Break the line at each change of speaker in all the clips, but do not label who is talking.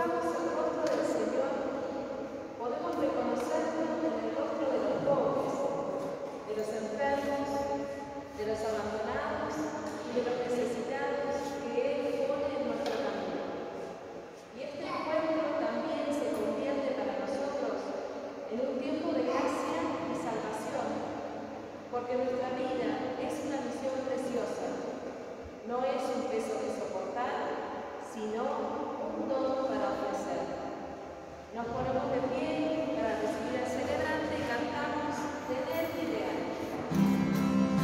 buscamos el rostro del Señor, podemos reconocerlo en el rostro de los pobres, de los enfermos, de los abandonados y de los necesitados que Él pone en nuestro camino. Y este encuentro también se convierte para nosotros en un tiempo de gracia y salvación, porque nuestra vida es una misión preciosa, no es un peso que soportar, sino un don para ofrecer. Nos ponemos de pie para recibir al celebrante y cantamos Tener Ideal.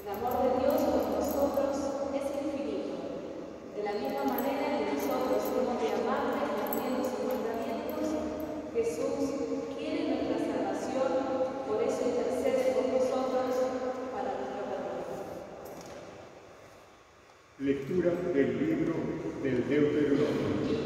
El amor de Dios por nosotros es infinito. De la misma manera que nosotros hemos de amarle cumpliendo sus mandamientos, Jesús quiere nuestra salvación, por eso intercede por nosotros para nuestro perdón.
Lectura del libro del Deuteronomio.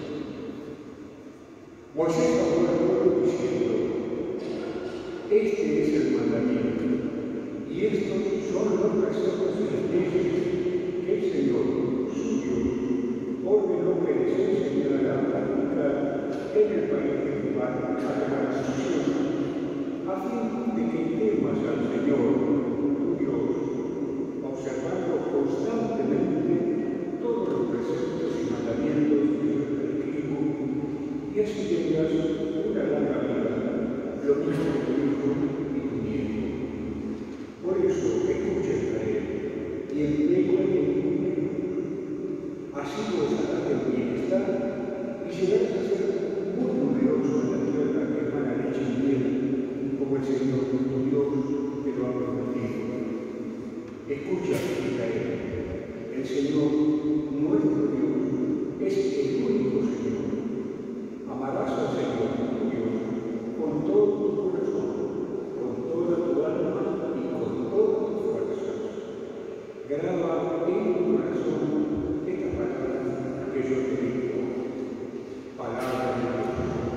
Moisés habló al pueblo diciendo: este es el mandamiento, y estos son los preceptos y las leyes que el Señor, su Dios, ordenó que les enseñara a practicar en el país que van a la nación, a fin de que temas al Señor, tu Dios, observando constantemente todos los preceptos y mandamientos que yo te escribo, y así tengas una larga vida, lo mismo que tu hijo y tu nieto. Por eso, escucha Israel, y emplea en el mundo. Así gozarás del bienestar y llegarás a ser muy numeroso en la tierra que emana leche y miel, como el Señor tu Dios te lo ha prometido. Escucha, Israel, el Señor, nuestro Dios, es el único Señor. Amarás al Señor tu Dios con todo tu corazón, con toda tu alma y con todas tus fuerzas. Graba en tu corazón esta palabra que yo te digo. Palabra de Dios.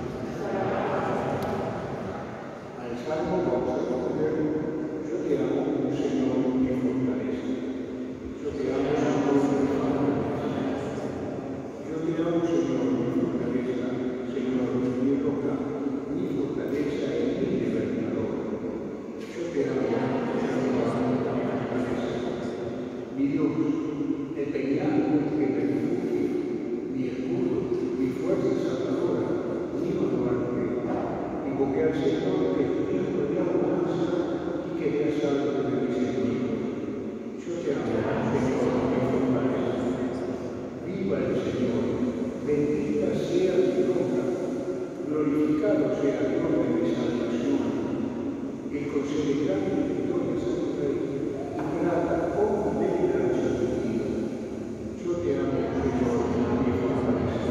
Al Salmo vamos a responder: yo te amo, Señor, mi fortaleza. Yo te amo, Señor, mi fortaleza. Yo te amo, Señor, mi fortaleza. Señor, mi roca, mi fortaleza y mi libertador. Yo te amo, Señor, mi fortaleza. Mi Dios, el peñasco que me refugio, mi escudo, mi fuerza salvadora, mi baluarte. Invoqué al Señor que es hijo de alabanza y que me ha salvado de mis enemigos. Yo te amo, Señor, mi fortaleza. Viva el Señor, bendita sea tu roca, glorificado sea el Dios de mi salvación. El concede grandes victorias a tu rey y grata completamente a su vida. Yo te amo, Señor, mi fortaleza.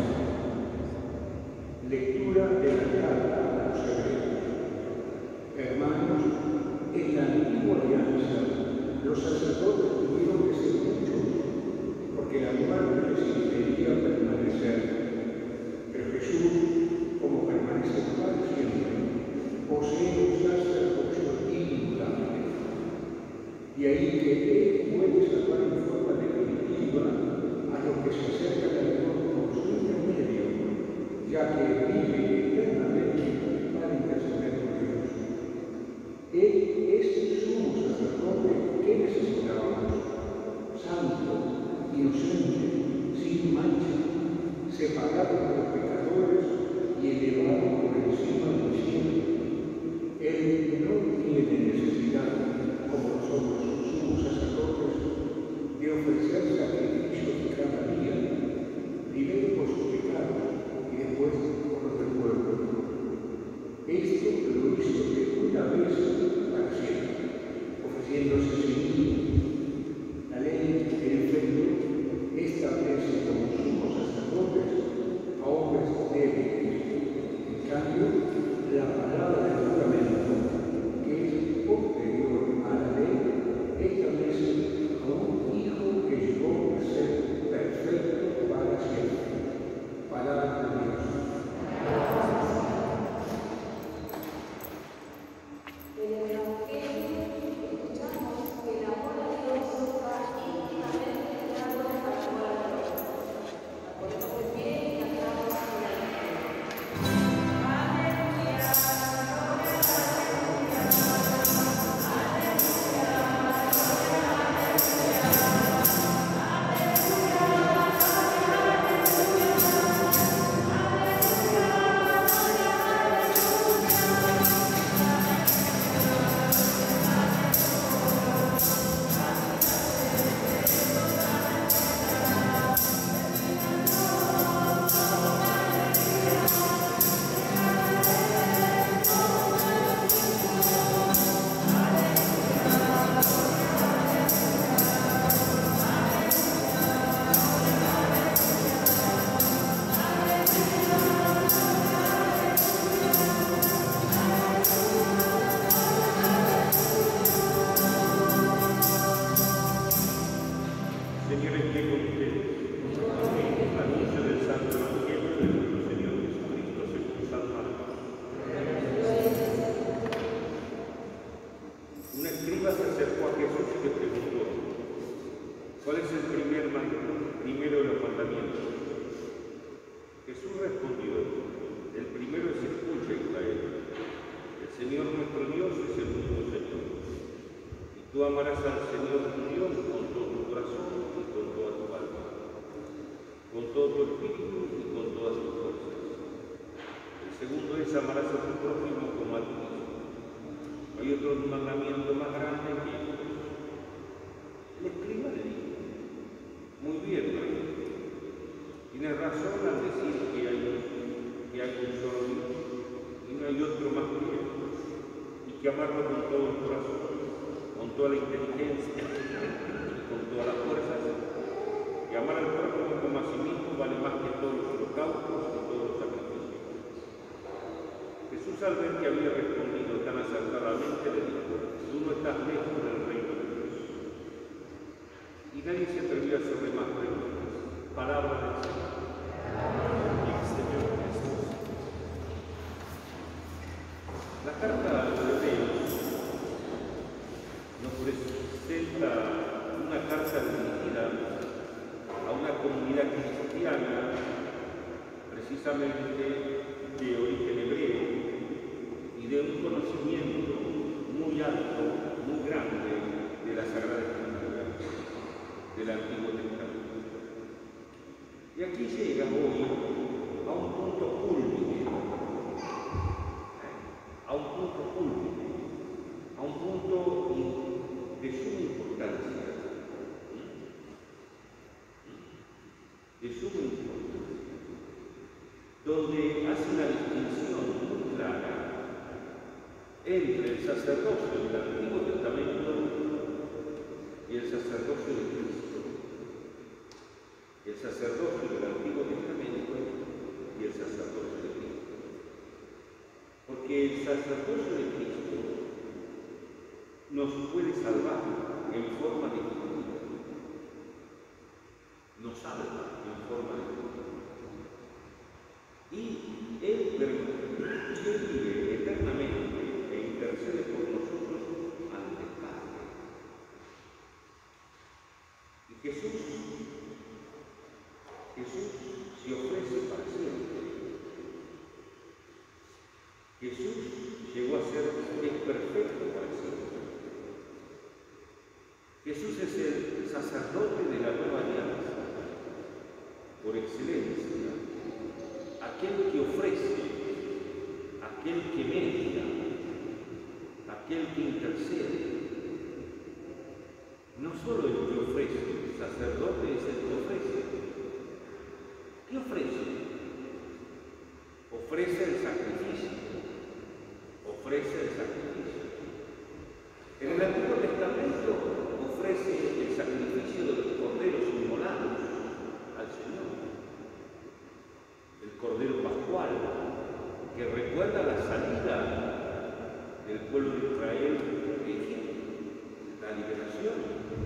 Lectura de la carta a los Hebreos. Hermanos, en la antigua alianza, los sacerdotes tuvieron que ser muchos, porque la muerte les impedía permanecer. Pero Jesús, como permanece para siempre, posee un sacerdocio inmutable. Y ahí que Él puede salvar en forma definitiva a los que se acercan a Dios por su intermedio, ya que vive eternamente para interceder por Dios. Él es el sumo sacerdote que necesitábamos, santo, inocente, sin mancha, separado de los pecadores y elevado por encima del cielo. Él no tiene necesidad, como los otros sumos sacerdotes, de ofrecer sacrificios cada día, primero por sus pecados y después por los del pueblo. Esto lo hizo de una vez para siempre, ofreciéndose sin límite. La ley, en efecto, establece como sumos sacerdotes a hombres débiles. En cambio, la palabra del juramento, que es posterior a la ley, establece a un hijo que llegó a ser perfecto para siempre. Palabra de Dios.
En el Evangelio escuchamos
Tú amarás al Señor tu Dios con todo tu corazón y con toda tu alma, con todo tu espíritu y con todas tus fuerzas. El segundo es amarás a tu prójimo como a ti mismo. No hay otro mandamiento más grande que estos. El escriba le dijo: muy bien, María, tienes razón al decir que hay un solo Dios y no hay otro más que Él, y que amarlo con todo el corazón, con toda la inteligencia y con todas las fuerzas, y amar al prójimo como a sí mismo vale más que todos los holocaustos y todos los sacrificios. Jesús, al ver que había respondido tan acertadamente, le dijo: tú no estás lejos del reino de Dios. Y nadie se atrevió a hacerle más preguntas. Palabra del Señor. La carta a los Hebreos nos presenta una carta dirigida a una comunidad cristiana, precisamente de origen hebreo y de un conocimiento muy alto, muy grande de la Sagrada Escritura, del Antiguo Testamento. Y aquí llega hoy a un punto culmine, a un punto de suma importancia, donde hace una distinción muy clara entre el sacerdocio del Antiguo Testamento y el sacerdocio de Cristo. El sacerdocio del Antiguo Testamento y el sacerdocio de Cristo. Porque el sacerdocio de Cristo nos puede salvar en forma definitiva. Nos salva en forma definitiva. Y Él vive eternamente e intercede por nosotros ante el Padre. Y Jesús se ofrece para siempre. Jesús llegó a ser perfecto para siempre. Jesús es el sacerdote de la nueva alianza, por excelencia, aquel que ofrece, aquel que media, aquel que intercede. No solo el que ofrece, el sacerdote es el que ofrece. ¿Qué ofrece? Ofrece el sacrificio. Ofrece el sacrificio. En el Antiguo Testamento ofrece el sacrificio de los corderos inmolados al Señor. El cordero pascual, que recuerda la salida del pueblo de Israel de Egipto, la liberación.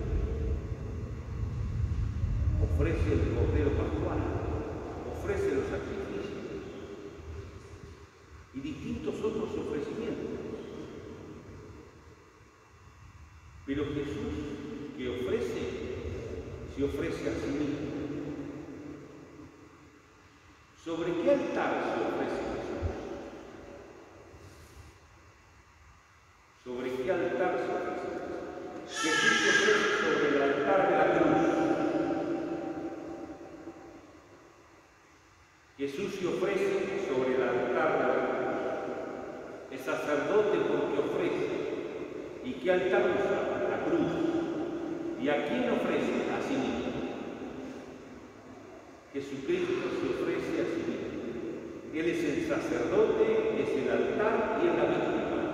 Ofrece el cordero pascual, ofrece los sacrificios y distintos otros ofrecimientos. Pero Jesús, que ofrece, se ofrece a sí mismo. ¿Sobre qué altar se ofrece Jesús? ¿Sobre qué altar se ofrece Jesús? Jesús se ofrece sobre el altar de la cruz. Jesús se ofrece sobre el altar de la cruz. Es sacerdote porque ofrece. ¿Y qué altar usa? La cruz. ¿Y a quién ofrece? A sí mismo. Jesucristo se ofrece a sí mismo. Él es el sacerdote, es el altar y es la víctima,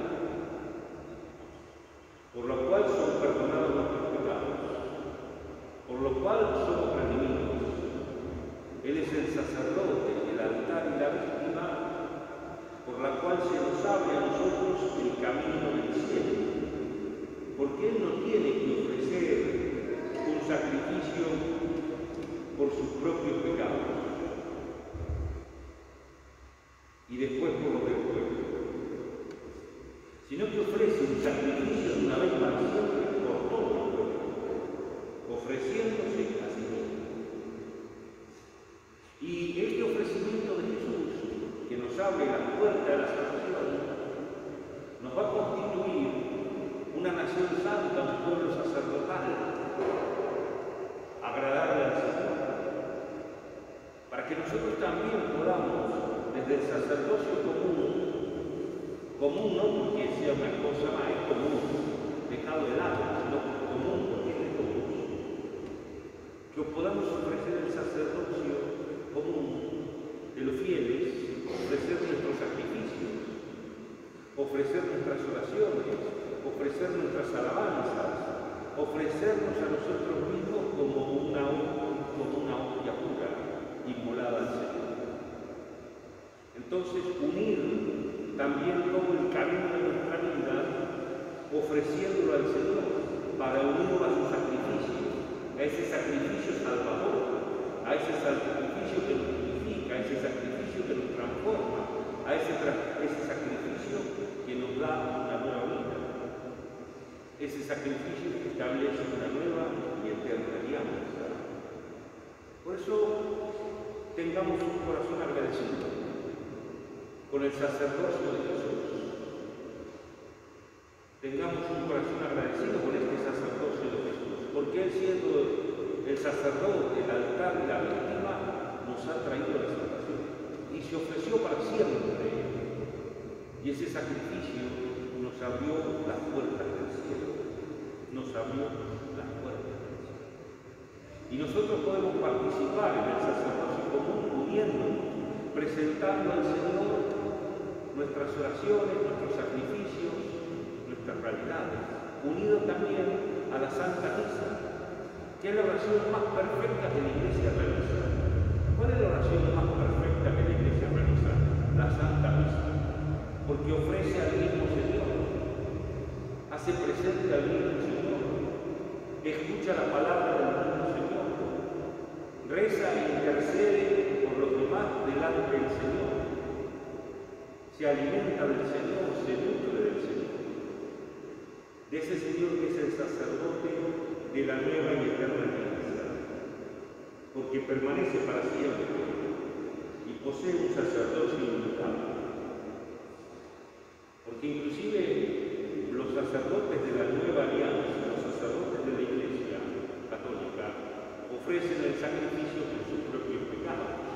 por lo cual son perdonados nuestros pecados, por lo cual somos redimidos. Él es el sacerdote, el altar y la víctima, por la cual se nos abre a nosotros el camino del cielo, porque Él no tiene que ofrecer un sacrificio por sus propios pecados y después por los del pueblo, sino que ofrece un sacrificio de una vez para siempre por todo el pueblo, ofreciéndose a sí mismo. Y este ofrecimiento de Jesús, que nos abre la puerta de la salvación, nos va a constituir una nación santa, un pueblo también podamos, desde el sacerdocio común no porque sea una cosa más, es común, dejado de lado, sino común porque es de todos, que podamos ofrecer el sacerdocio común de los fieles, ofrecer nuestros sacrificios, ofrecer nuestras oraciones, ofrecer nuestras alabanzas, ofrecernos a nosotros mismos como una hostia pura, inmolada al Señor. Entonces, unir también todo el camino de nuestra vida, ofreciéndolo al Señor, para unirlo a su sacrificio, a ese sacrificio salvador, a ese sacrificio que nos purifica, a ese sacrificio que nos transforma, a ese sacrificio que nos da una nueva vida, ese sacrificio que establece una nueva y eterna alianza. Por eso, tengamos un corazón agradecido con el sacerdocio de Jesús. Tengamos un corazón agradecido con este sacerdocio de Jesús, porque Él, siendo el sacerdote, el altar y la víctima, nos ha traído la salvación y se ofreció para siempre. Y ese sacrificio nos abrió las puertas del cielo, nos abrió las puertas del cielo. Y nosotros podemos participar en el sacerdocio común, uniéndonos, presentando al Señor nuestras oraciones, nuestros sacrificios, nuestras realidades, unidos también a la Santa Misa, que es la oración más perfecta que la Iglesia realiza. ¿Cuál es la oración más perfecta que la Iglesia realiza? La Santa Misa, porque ofrece al mismo Señor, hace presente al mismo Señor, escucha la palabra del mismo Señor, reza e intercede por los demás delante del Señor, se alimenta del Señor, se nutre del Señor, de ese Señor que es el sacerdote de la nueva y eterna alianza, porque permanece para siempre y posee un sacerdocio inmutable. Porque inclusive los sacerdotes de la nueva alianza, los sacerdotes de la Iglesia católica, ofrecen el sacrificio por sus propios pecados.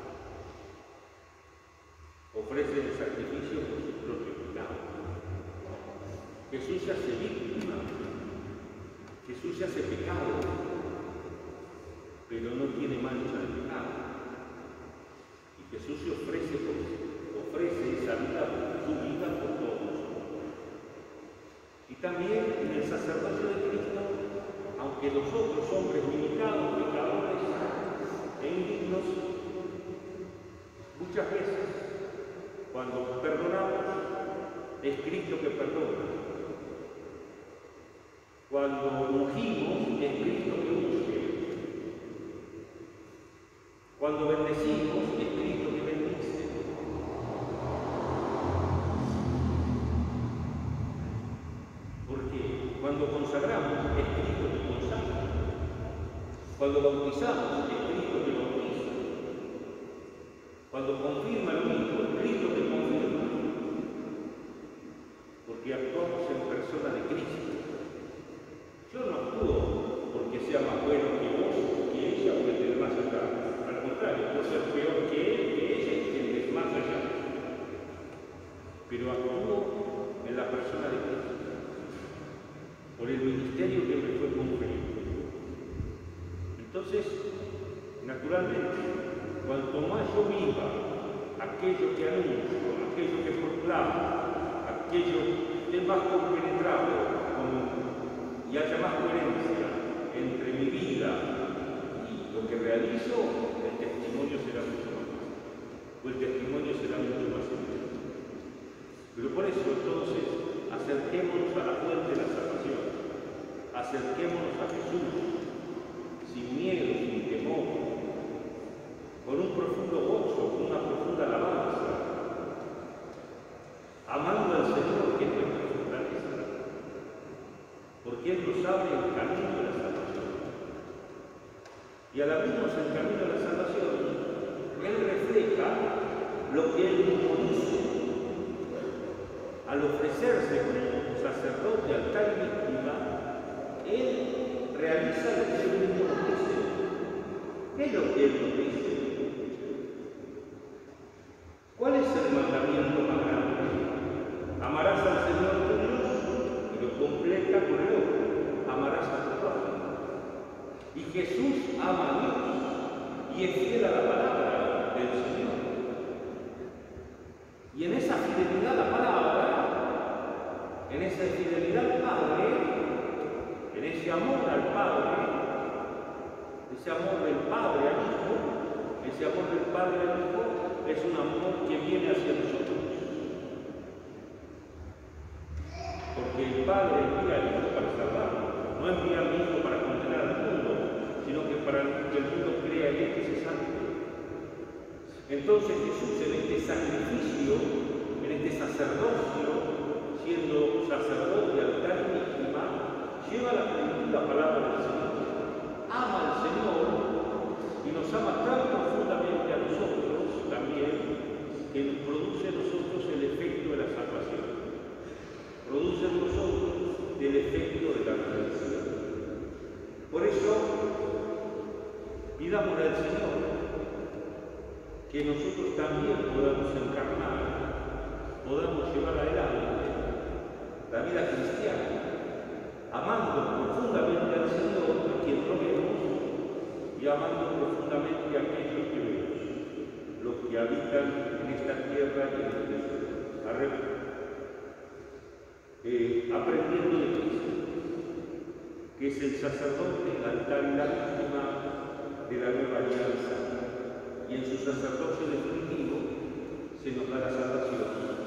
Ofrece el sacrificio por sus propios pecados. Jesús se hace víctima, Jesús se hace pecado, pero no tiene mancha de pecado. Y Jesús se ofrece esa vida, su vida por todos nosotros. Y también en el sacerdocio de Cristo, aunque nosotros, hombres limitados, pecadores e indignos, muchas veces cuando perdonamos, es Cristo que perdona. Cuando ungimos, es Cristo que unge. Cuando bendecimos, es Cristo que bendice. Porque cuando consagramos, es Cristo que consagra. Cuando bautizamos, es Cristo que bautiza. Cuando confirma lo mismo, es Cristo que confirma. Porque actuamos en persona de Cristo. Yo no actúo porque sea más bueno que vos, que ella o el del más allá. Al contrario, puedo ser peor que él, que ella y que el del más allá. Pero actúo en la persona de Cristo, por el ministerio que me fue conferido. Entonces, naturalmente, cuanto más yo viva aquello que anuncio, aquello que proclamo, aquello que es más compenetrado y haya más coherencia entre mi vida y lo que realizo, el testimonio será mucho más fácil, o el testimonio será mucho más evidente. Pero por eso, entonces, acerquémonos a la fuente de la salvación, acerquémonos a Jesús, sin miedo, sin temor, con un profundo gozo, con una profunda alabanza, amando al Señor, que es nuestra fortaleza, porque Él nos abre el camino de la salvación. Y al abrirnos el camino de la salvación, Él refleja lo que Él mismo dice. Al ofrecerse como sacerdote, altar y víctima, Él realiza lo que Él mismo nos dice. ¿Qué es lo que Él nos dice? Jesús ama a Dios y es fiel a la palabra del Señor. Y en esa fidelidad a la palabra, en esa fidelidad al Padre, en ese amor al Padre, ese amor del Padre al Hijo, ese amor del Padre al Hijo es un amor que viene hacia nosotros. Porque el Padre envía al Hijo para salvarnos, no envía al Hijo para condenar al mundo, sino que para que el mundo crea en él que se salve. Entonces Jesús en este sacrificio, en este sacerdocio, siendo sacerdote al altar y víctima, lleva a la plenitud la palabra del Señor. Ama al Señor y nos ama tan profundamente a nosotros también, que produce en nosotros el efecto de la salvación. Produce en nosotros el efecto de la redención. Por eso, pidámosle al Señor que nosotros también podamos encarnar, podamos llevar adelante la vida cristiana, amando profundamente al Señor, a quien lo vemos, y amando profundamente a aquellos que vemos, los que habitan en esta tierra y en este suelo. Aprendiendo de Cristo, que es el sacerdote, el altar y la víctima de la nueva alianza, y en su sacerdocio definitivo se nos da la salvación.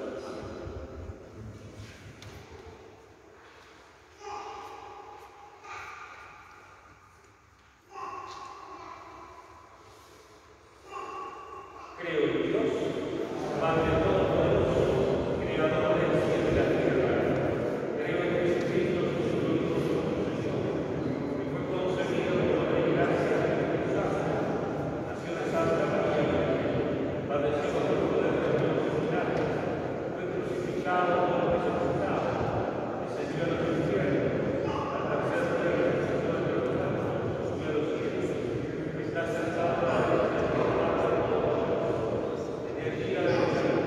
Creo en Dios, Padre Todopoderoso, Creador del cielo y la tierra. Creo en Jesucristo, su Hijo, nuestro Señor, que fue concebido por la gracia del Espíritu Santo, nació de Santa María, padeció por poder de Dios Padre, fue crucificado por resucitado, descendió a los infiernos, al tercer día resucitó entre los muertos, subió a los cielos, está sentado a la derecha del Padre Todopoderoso, energía de los creo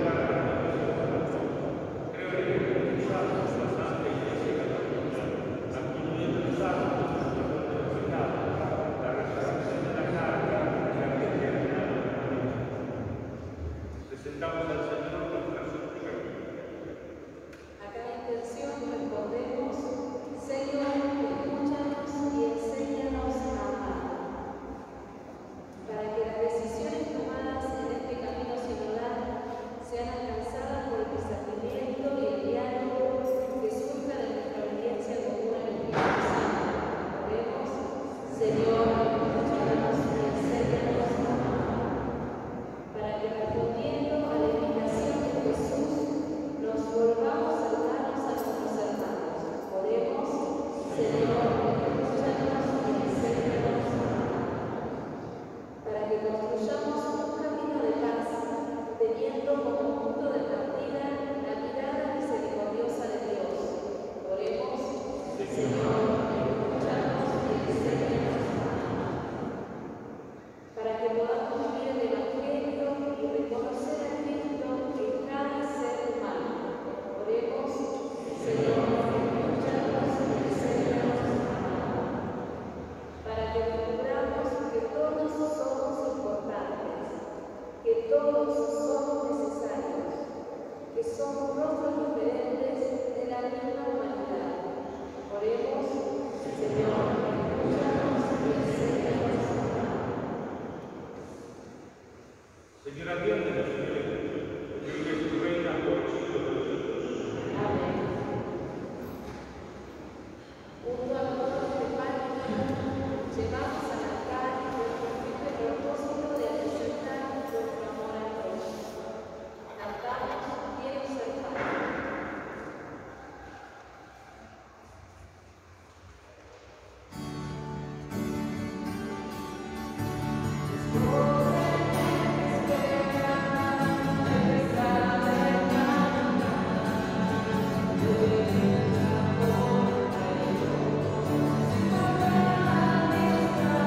en el Espíritu Santo, la Santa Iglesia Católica, la comunión de los santos, el perdón de los pecados, la resurrección de la carne y la vida eterna. Presentamos al Señor nuestra súplica.
A cada intención respondemos: Señor, escúchanos y enséñanos a amar. Para que las decisiones tomadas en este camino sinodal sean alcanzadas por el discernimiento y el diálogo que surja de nuestra obediencia común al Espíritu Santo. Oremos: Señor, escúchanos y enséñanos a amar. Para que respondiendo a la invitación de Jesús nos volvamos a darnos a nuestros hermanos. Oremos: Señor, escúchanos y enséñanos a amar. Para que construyamos un camino de paz, teniendo como punto de partida la mirada misericordiosa de Dios. Oremos: Señor, escúchanos y enséñanos a amar. Para que podamos vivir el Evangelio y reconocer a Cristo en cada ser humano. Oremos: Señor, escúchanos y enséñanos a amar. Para que descubramos que todos somos importantes, que todos somos necesarios, que somos rostros diferentes de la misma humanidad. Oremos: Señor, escúchanos y enséñanos a amar.
Señor, atiéndenos, Señor, porque tu reina por los siglos de los siglos.
Amén. Junto al coro de Página, llevamos al altar nuestro firme propósito de acrecentar nuestro amor al prójimo. Cantamos: Quiero ser padre.
Espera,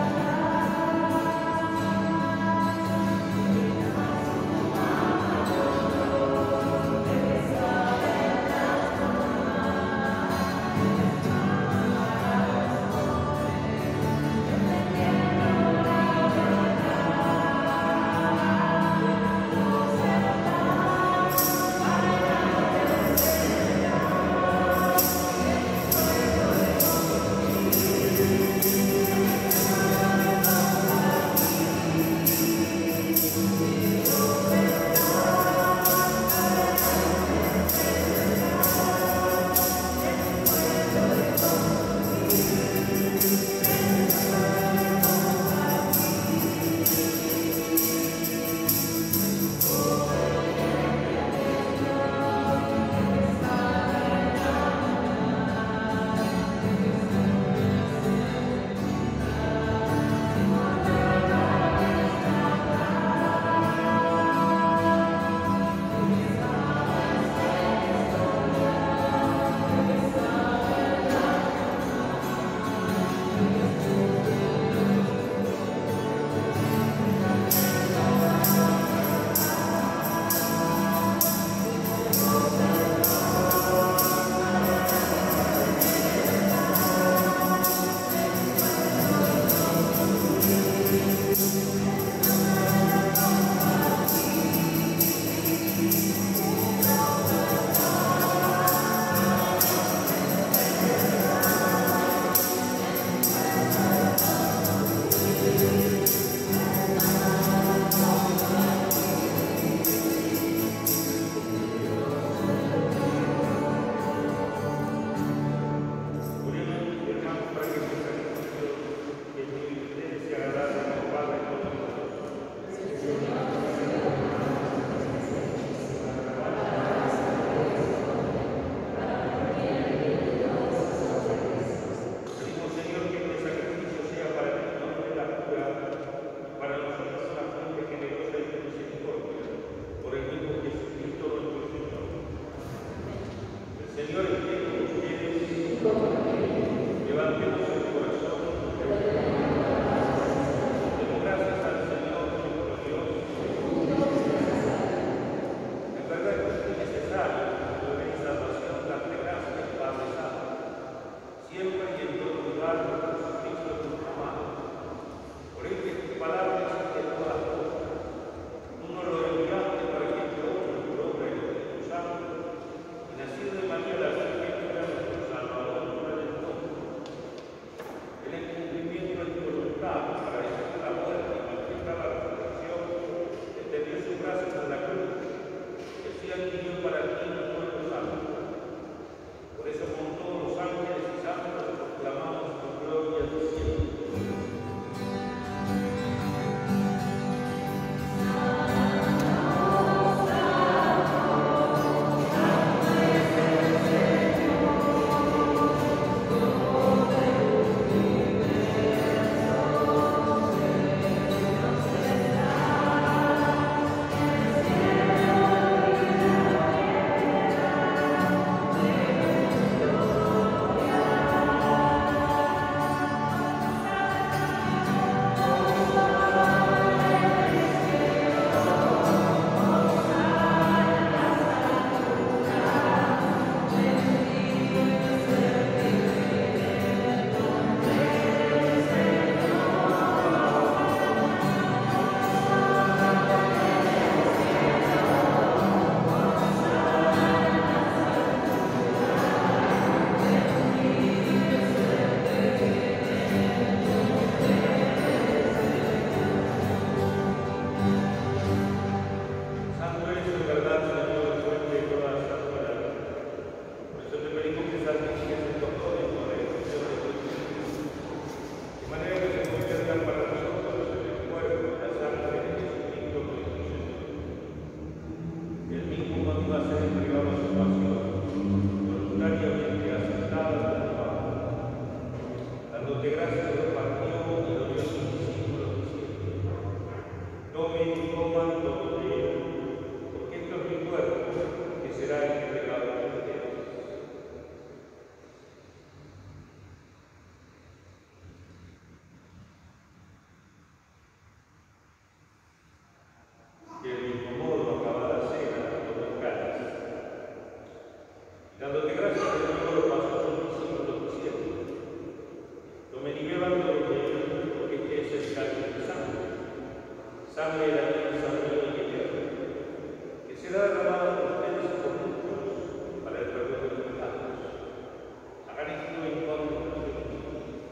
sangre de la alianza nueva y eterna, que será derramada por ustedes y por muchos para el perdón de los pecados. Hagan esto en conmemoración de mí.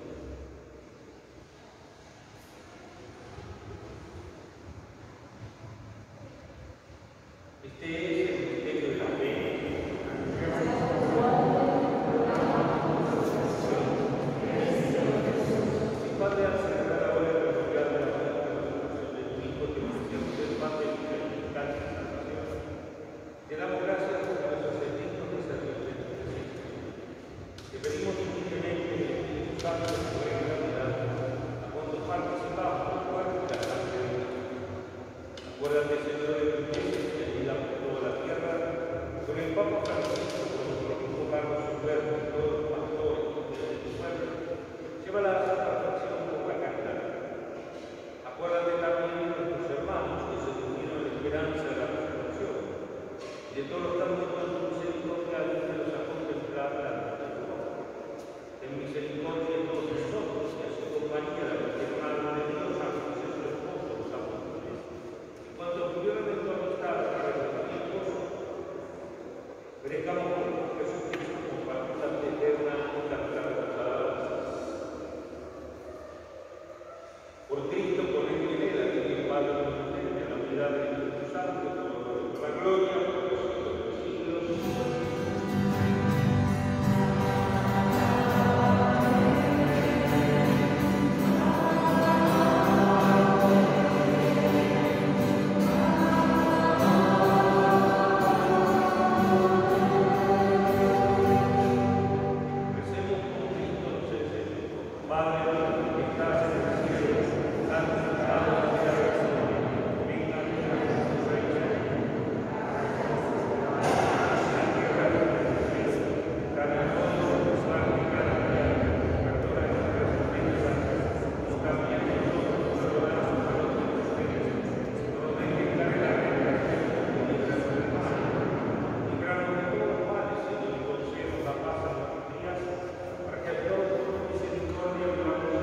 Este es el misterio de la fe. Mi Padre, al celebrar ahora el memorial de la resurrección de tu Hijo, te ofrecemos el pan de vida y el cáliz de salvación. Te damos gracias porque nos haces dignos de servirte en tu presencia. Te pedimos humildemente que el Espíritu Santo nos pueda gravedad a cuantos participamos del cuerpo y la sangre de Cristo. Acuérdate, Señor, de tu iglesia que ayuda por toda la tierra, con el Papa Francisco, con nuestro obispo Carlos Humberto y todos los pastores de tu pueblo. Llévala a la perfección por la caridad. Acuérdate también de nuestros hermanos que se durmieron en la esperanza de la resurrección y de todos los que han muerto en tu misericordia, líbralos a contemplar la luz de tu rostro. Ten misericordia de todos nosotros y a su compañía de nuestra Madre de Dios, ángeles y su esposo, los apóstoles. Y cuando vivieron en todos los estados de los tiempos, merezcamos por Jesucristo compartir la vida eterna y la alabanza. Por Cristo, con él y en él, a ti el Padre omnipotente, en la unidad del Espíritu Santo, por la gloria, por los siglos de los siglos. Para que a todos, misericordia,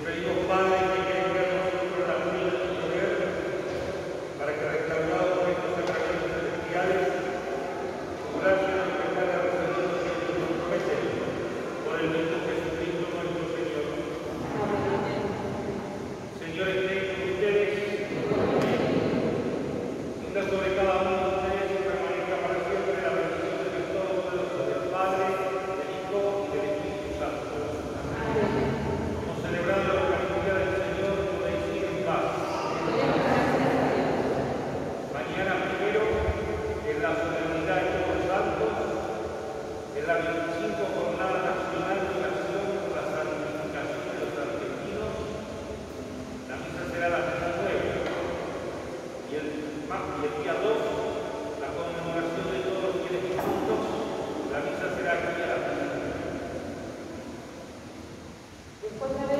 pedimos, Padre, que llegue a nosotros la vida y el poder, para que restaurados por estos sacramentos celestiales, con gracia y libertad de recibir lo que nos promete, por el mismo Jesucristo nuestro Señor. Señor, esté con ustedes, tenga sobre cada uno de ustedes y permanezca para siempre la bendición de Dios Todopoderoso, del Padre, del Hijo y del Espíritu Santo. Hemos celebrado la Eucaristía del Señor, podéis ir en paz. Mañana primero, en la solemnidad de todos los santos, en la 25 Jornada Nacional de Oración por la Santificación de los Argentinos, la misa será a las 19. Y el día 2, la conmemoración de todos los fieles difuntos, la misa será aquí a las 19.
Después de